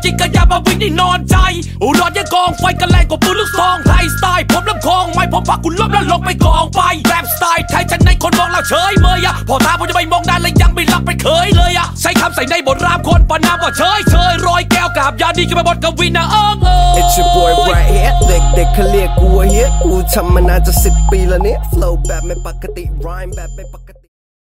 จิกกระยามาวิ่งได้นอนใจรอดยังกองไฟกันแรงกว่าปืนลูกซองไทยสไตล์ผมลำคองไม่ผมพักคุณล้มแล้วลงไปกองไปแรปสไตล์ไทยฉันในคนมองเราเฉยเมยพอตาผมจะไม่มองนานเลยยังไม่รับไปเคยเลยใช้คำใส่ในบทรามคนประนามว่าเฉยรอยแก้วกับยาดีกันไปบทกวีนะ It's your boy right here เด็กเขาเรียกกูว่าเฮียกูทำมานานจะ10 ปีแล้วเนี่ย flow แบบไม่ปกติ rhyme แบบไม่ปกติ